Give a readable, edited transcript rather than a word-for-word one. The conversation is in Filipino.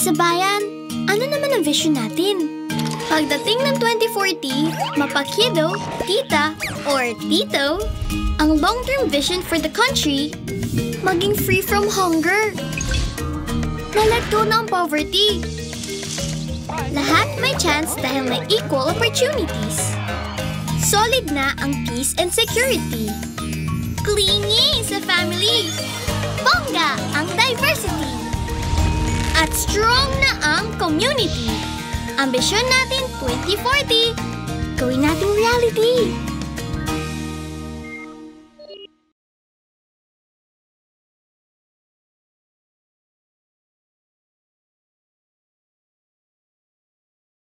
sa bayan. Ano naman ang vision natin? Pagdating ng 2040, mapakhido, tita, or tito, ang long-term vision for the country, maging free from hunger. Na-let go ng poverty. Lahat may chance dahil may equal opportunities. Solid na ang peace and security. Clingy sa family. Bongga ang diversity. At strong na ang community. Ambisyon natin 2040. Gawin nating reality.